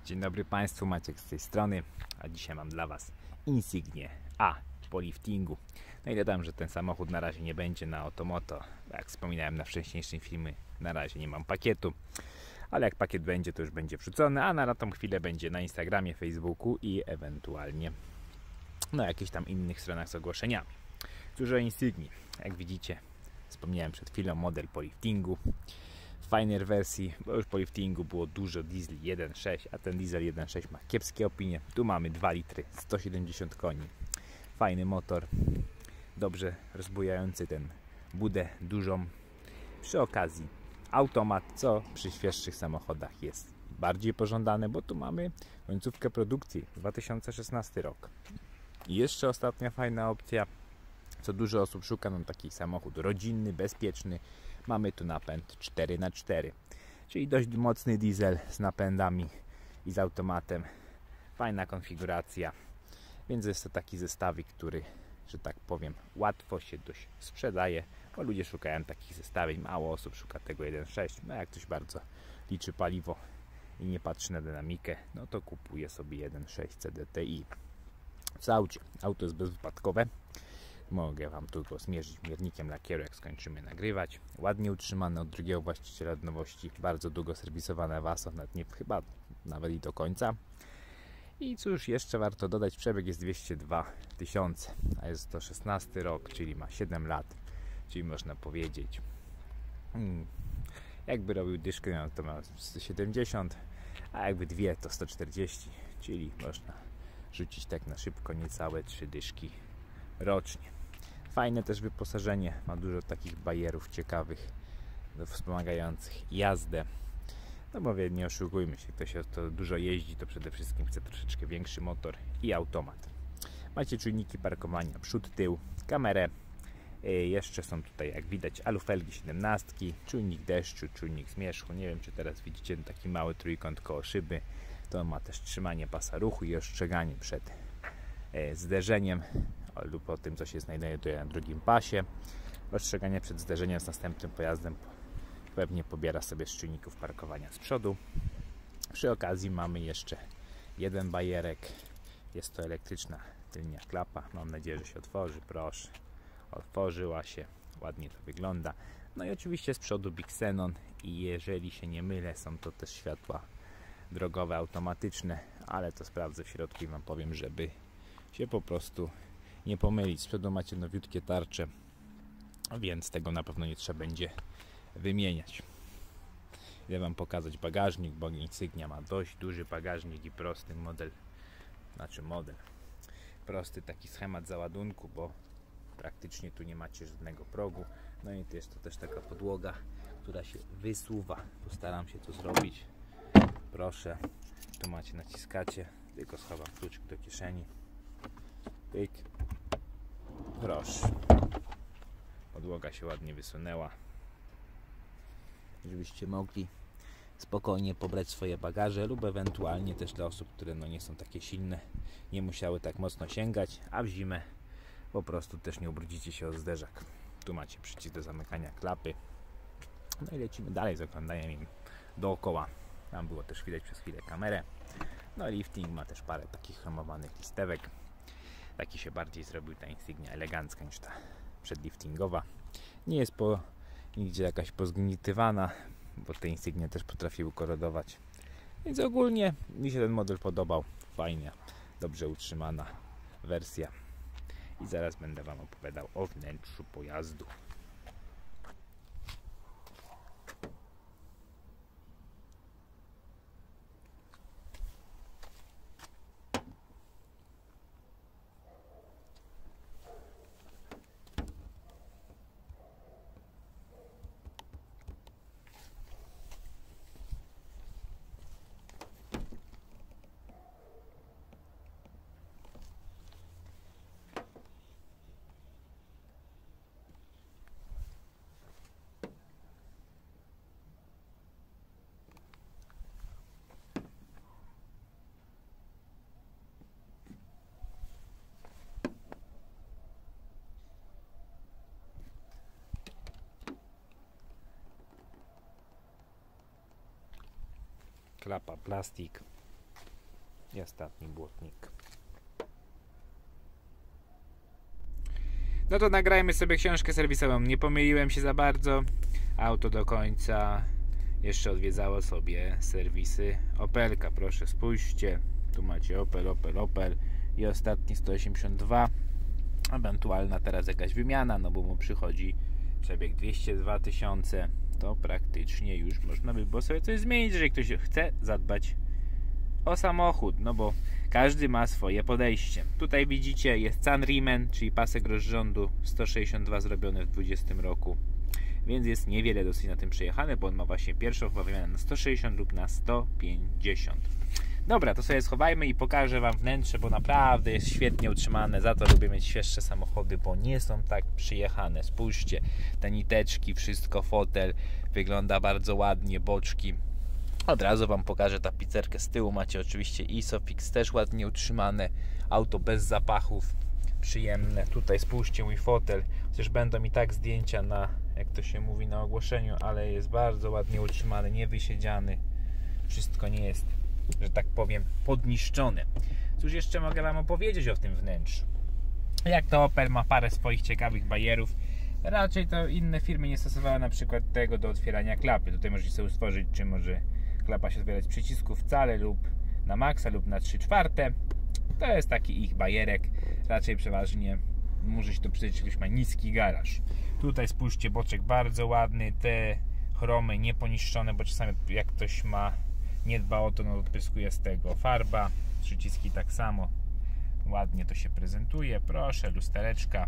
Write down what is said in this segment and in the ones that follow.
Dzień dobry Państwu, Maciek z tej strony, a dzisiaj mam dla Was Insignię A po liftingu. No i dodam, że ten samochód na razie nie będzie na Otomoto. Jak wspominałem na wcześniejszym filmie, na razie nie mam pakietu, ale jak pakiet będzie, to już będzie wrzucony, a na tą chwilę będzie na Instagramie, Facebooku i ewentualnie na jakichś tam innych stronach z ogłoszeniami. Cóż o Insignii, jak widzicie, wspomniałem przed chwilą, model po liftingu. W fajnej wersji, bo już po liftingu było dużo diesli 1.6, a ten diesel 1.6 ma kiepskie opinie. Tu mamy 2 litry, 170 koni. Fajny motor, dobrze rozbujający ten budę dużą. Przy okazji automat, co przy świeższych samochodach jest bardziej pożądane, bo tu mamy końcówkę produkcji, 2016 rok. I jeszcze ostatnia fajna opcja, co dużo osób szuka, no taki samochód rodzinny, bezpieczny. Mamy tu napęd 4x4, czyli dość mocny diesel z napędami i z automatem. Fajna konfiguracja, więc jest to taki zestawik, który, że tak powiem, łatwo się dość sprzedaje, bo ludzie szukają takich zestawień. Mało osób szuka tego 1.6, no jak ktoś bardzo liczy paliwo i nie patrzy na dynamikę, no to kupuje sobie 1.6 CDTI. W aucie, auto jest bezwypadkowe. Mogę Wam tylko zmierzyć miernikiem lakieru, jak skończymy nagrywać. Ładnie utrzymane od drugiego właściciela od nowości. Bardzo długo serwisowane Vaso, chyba nawet i do końca. I cóż jeszcze warto dodać, przebieg jest 202 000, a jest to 16 rok, czyli ma 7 lat. Czyli można powiedzieć, jakby robił dyszkę, no to ma 170, a jakby dwie to 140, czyli można rzucić tak na szybko niecałe 3 dyszki rocznie. Fajne też wyposażenie, ma dużo takich bajerów ciekawych, wspomagających jazdę. No bo nie oszukujmy się, ktoś to dużo jeździ, to przede wszystkim chce troszeczkę większy motor i automat. Macie czujniki parkowania przód, tył, kamerę. Jeszcze są tutaj, jak widać, alufelgi 17, czujnik deszczu, czujnik zmierzchu. Nie wiem, czy teraz widzicie taki mały trójkąt koło szyby. To ma też trzymanie pasa ruchu i ostrzeganie przed zderzeniem lub po tym, co się znajduje na drugim pasie. Ostrzeganie przed zderzeniem z następnym pojazdem pewnie pobiera sobie z czujników parkowania z przodu. Przy okazji mamy jeszcze jeden bajerek. Jest to elektryczna tylnia klapa. Mam nadzieję, że się otworzy. Proszę. Otworzyła się. Ładnie to wygląda. No i oczywiście z przodu Big Xenon i jeżeli się nie mylę, są to też światła drogowe automatyczne, ale to sprawdzę w środku i Wam powiem, żeby się po prostu nie pomylić. Z przodu macie nowiutkie tarcze, więc tego na pewno nie trzeba będzie wymieniać. Idę Wam pokazać bagażnik, bo Insignia ma dość duży bagażnik i prosty model, prosty taki schemat załadunku, bo praktycznie tu nie macie żadnego progu. No i to jest to też taka podłoga, która się wysuwa. Postaram się to zrobić. Proszę, tu macie, naciskacie, tylko schowam kluczyk do kieszeni. Pyk. Proszę. Podłoga się ładnie wysunęła. Żebyście mogli spokojnie pobrać swoje bagaże lub ewentualnie też dla osób, które nie są takie silne, nie musiały tak mocno sięgać, a w zimę po prostu też nie ubrudzicie się o zderzak. Tu macie przycisk do zamykania klapy. No i lecimy dalej z oglądaniem im dookoła. Tam było też widać przez chwilę kamerę. No i lifting ma też parę takich chromowanych listewek. Taki się bardziej zrobił ta Insignia elegancka niż ta przedliftingowa. Nie jest nigdzie jakaś pozgnitywana, bo te Insignie też potrafiły korodować. Więc ogólnie mi się ten model podobał. Fajnie, dobrze utrzymana wersja. I zaraz będę Wam opowiadał o wnętrzu pojazdu. Klapa plastik, I ostatni błotnik. No to nagrajmy sobie książkę serwisową. Nie pomyliłem się za bardzo. Auto do końca jeszcze odwiedzało sobie serwisy Opelka. Proszę spójrzcie. Tu macie Opel i ostatni 182. Ewentualna teraz jakaś wymiana, no bo mu przychodzi przebieg 202 000. To praktycznie już można by było sobie coś zmienić, jeżeli ktoś chce zadbać o samochód, no bo każdy ma swoje podejście. Tutaj widzicie, jest Sunriemen, czyli pasek rozrządu 162 zrobiony w 20 roku, więc jest niewiele dosyć na tym przejechane, bo on ma właśnie pierwszą chyba wymianę na 160 lub na 150. Dobra, to sobie schowajmy i pokażę wam wnętrze, bo naprawdę jest świetnie utrzymane. Za to lubię mieć świeższe samochody, bo nie są tak przyjechane. Spójrzcie, te niteczki, wszystko, fotel wygląda bardzo ładnie, boczki. Od razu wam pokażę tapicerkę z tyłu. Macie oczywiście Isofix, też ładnie utrzymane. Auto bez zapachów, przyjemne. Tutaj spójrzcie mój fotel. Chociaż będą i tak zdjęcia na, jak to się mówi, na ogłoszeniu, ale jest bardzo ładnie utrzymany, niewysiedziany. Wszystko nie jest, że tak powiem, podniszczone. Cóż jeszcze mogę wam opowiedzieć o tym wnętrzu? Jak to Opel ma parę swoich ciekawych bajerów. Raczej to inne firmy nie stosowały na przykład tego do otwierania klapy. Tutaj możecie sobie stworzyć, czy może klapa się otwierać z przycisku wcale lub na maksa lub na 3/4. To jest taki ich bajerek. Raczej przeważnie może się to przydać, ktoś ma niski garaż. Tutaj spójrzcie, boczek bardzo ładny. Te chromy nieponiszczone, bo czasami jak ktoś nie dba o to, no odpryskuje z tego farba. Przyciski tak samo. Ładnie to się prezentuje. Proszę, lustereczka.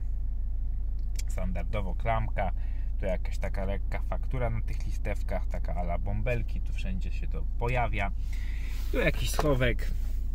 Standardowo klamka. Tu jakaś taka lekka faktura na tych listewkach, taka a la bąbelki, tu wszędzie się to pojawia. Tu jakiś schowek.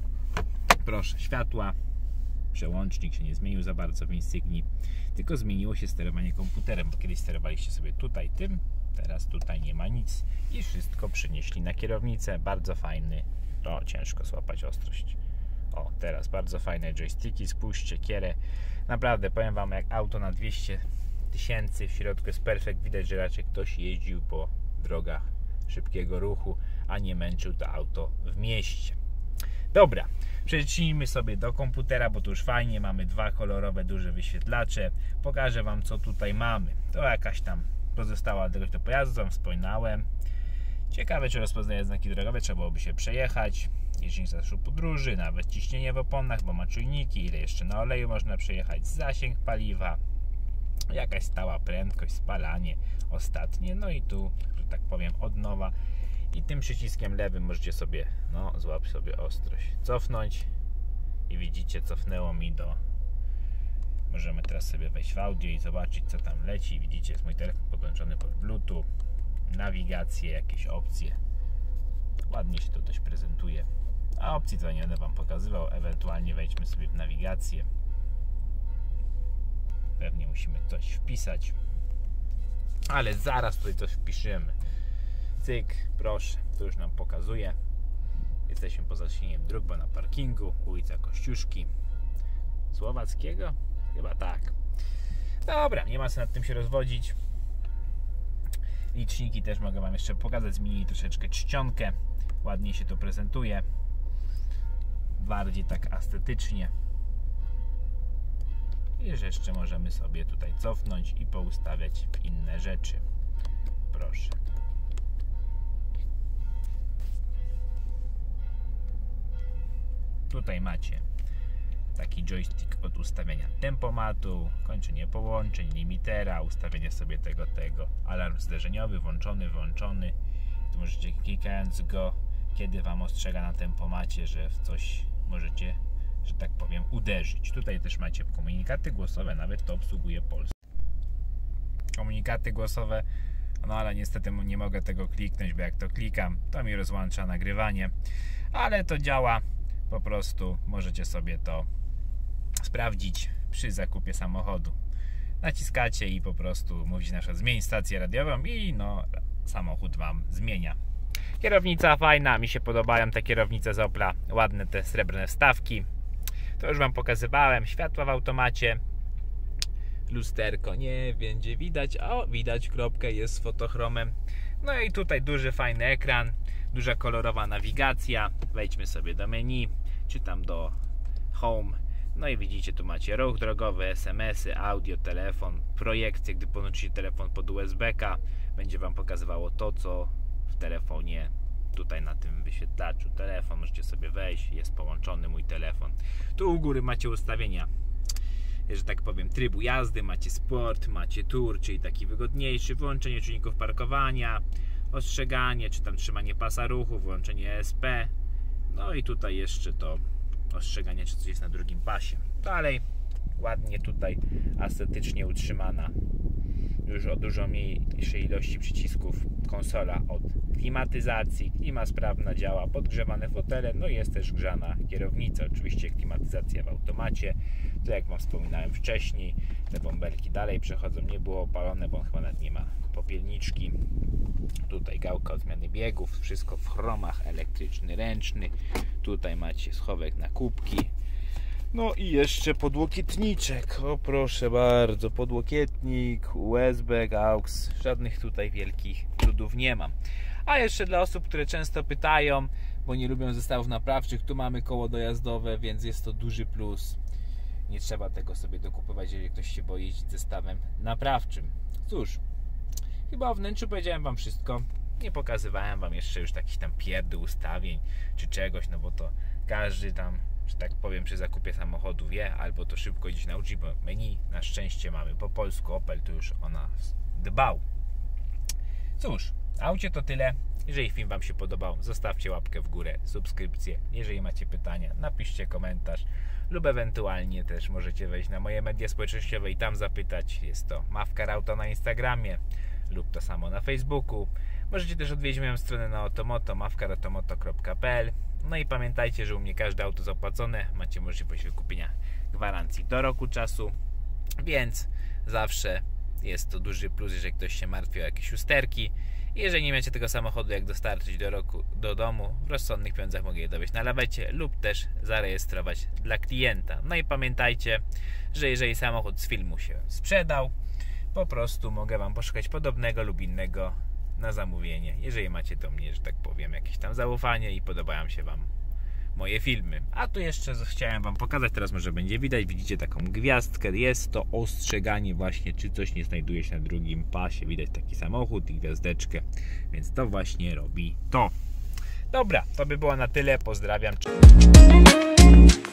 Proszę, światła. Przełącznik się nie zmienił za bardzo w Insignii, tylko zmieniło się sterowanie komputerem, bo kiedyś sterowaliście sobie tutaj tym, teraz tutaj nie ma nic i wszystko przenieśli na kierownicę. Bardzo fajny, to ciężko złapać ostrość. O, teraz bardzo fajne joysticki, spójrzcie, kierę. Naprawdę powiem wam, jak auto na 200 000, w środku jest perfekt. Widać, że raczej ktoś jeździł po drogach szybkiego ruchu, a nie męczył to auto w mieście. Dobra, przejdźmy sobie do komputera, bo tu już fajnie, mamy dwa kolorowe duże wyświetlacze. Pokażę wam, co tutaj mamy. To jakaś tam pozostała odległość do pojazdu, wam wspominałem. Ciekawe, czy rozpoznaje znaki drogowe, trzeba byłoby się przejechać. Jeśli zaszu podróży, nawet ciśnienie w oponach, bo ma czujniki, ile jeszcze na oleju można przejechać, zasięg paliwa, jakaś stała prędkość, spalanie ostatnie, no i tu, że tak powiem, od nowa. I tym przyciskiem lewym możecie sobie, no złap sobie ostrość, cofnąć i widzicie, cofnęło mi do... Możemy teraz sobie wejść w audio i zobaczyć, co tam leci. Widzicie, jest mój telefon podłączony pod Bluetooth, nawigację, jakieś opcje. Ładnie się to dość prezentuje. A opcji to nie będę wam pokazywał, ewentualnie wejdźmy sobie w nawigację. Pewnie musimy coś wpisać, ale zaraz tutaj coś wpiszemy. Cyk, proszę, to już nam pokazuje. Jesteśmy poza zasięgiem dróg, bo na parkingu, ulica Kościuszki Słowackiego? Chyba tak. Dobra, nie ma co nad tym się rozwodzić. Liczniki też mogę wam jeszcze pokazać. Zmienili troszeczkę czcionkę. Ładnie się to prezentuje. Bardziej tak estetycznie. I jeszcze możemy sobie tutaj cofnąć i poustawiać inne rzeczy. Proszę. Tutaj macie taki joystick od ustawienia tempomatu, kończenie połączeń, limitera, ustawienie sobie tego, alarm zderzeniowy, włączony, wyłączony. Tu możecie, klikając go, kiedy wam ostrzega na tempomacie, że w coś możecie, że tak powiem, uderzyć. Tutaj też macie komunikaty głosowe, nawet to obsługuje Polska. Komunikaty głosowe, no ale niestety nie mogę tego kliknąć, bo jak to klikam, to mi rozłącza nagrywanie, ale to działa. Po prostu możecie sobie to sprawdzić przy zakupie samochodu. Naciskacie i po prostu mówicie na przykład zmień stację radiową i no samochód wam zmienia. Kierownica fajna, mi się podobają te kierownice z Opla, ładne te srebrne wstawki. To już wam pokazywałem, światła w automacie. Lusterko nie będzie widać, o widać kropkę, jest z fotochromem. No i tutaj duży fajny ekran, duża kolorowa nawigacja. Wejdźmy sobie do menu. czy tam do home. No i widzicie, tu macie ruch drogowy, SMS-y, audio, telefon, projekcję. Gdy podłączycie telefon pod USB-ka, będzie wam pokazywało to, co w telefonie. Tutaj na tym wyświetlaczu telefon, możecie sobie wejść, jest połączony mój telefon. Tu u góry macie ustawienia, że tak powiem, trybu jazdy, macie sport, macie tour, czyli taki wygodniejszy, wyłączenie czujników parkowania, ostrzeganie, czy tam trzymanie pasa ruchu, włączenie ESP. No i tutaj jeszcze to ostrzeganie, czy coś jest na drugim pasie. Dalej ładnie tutaj estetycznie utrzymana, już o dużo mniejszej ilości przycisków konsola od klimatyzacji. Klima sprawna działa, podgrzewane fotele, no i jest też grzana kierownica. Oczywiście klimatyzacja w automacie. To jak wam wspominałem wcześniej, te bąbelki dalej przechodzą, nie było opalone, bo on chyba nawet nie ma popielniczki. Tutaj gałka od zmiany biegów, wszystko w chromach, elektryczny, ręczny. Tutaj macie schowek na kubki. No i jeszcze podłokietniczek, o proszę bardzo, podłokietnik, USB, AUX, żadnych tutaj wielkich cudów nie mam. A jeszcze dla osób, które często pytają, bo nie lubią zestawów naprawczych, tu mamy koło dojazdowe, więc jest to duży plus. Nie trzeba tego sobie dokupywać, jeżeli ktoś się boi jeździć zestawem naprawczym. Cóż, chyba o wnętrzu powiedziałem wam wszystko. Nie pokazywałem wam jeszcze już takich tam pierdół ustawień czy czegoś, no bo to każdy tam, że tak powiem, przy zakupie samochodu wie, albo to szybko gdzieś nauczy, bo menu na szczęście mamy po polsku. Opel tu już o nas dbał. Cóż, aucie to tyle. Jeżeli film wam się podobał, zostawcie łapkę w górę, subskrypcję. Jeżeli macie pytania, napiszcie komentarz lub ewentualnie też możecie wejść na moje media społecznościowe i tam zapytać. Jest to Mavcar Auto na Instagramie lub to samo na Facebooku. Możecie też odwiedzić moją stronę na Otomoto, mavcarautomoto.pl. No i pamiętajcie, że u mnie każde auto jest opłacone. Macie możliwość wykupienia gwarancji do roku czasu, więc zawsze jest to duży plus, jeżeli ktoś się martwi o jakieś usterki. Jeżeli nie macie tego samochodu, jak dostarczyć do domu, w rozsądnych pieniądzach mogę je dowieźć na lawecie lub też zarejestrować dla klienta. No i pamiętajcie, że jeżeli samochód z filmu się sprzedał, po prostu mogę wam poszukać podobnego lub innego na zamówienie, jeżeli macie do mnie, że tak powiem, jakieś tam zaufanie i podobają się wam moje filmy. A tu jeszcze chciałem wam pokazać, teraz może będzie widać, widzicie taką gwiazdkę, jest to ostrzeganie właśnie, czy coś nie znajduje się na drugim pasie. Widać taki samochód i gwiazdeczkę, więc to właśnie robi to. Dobra, to by było na tyle, pozdrawiam.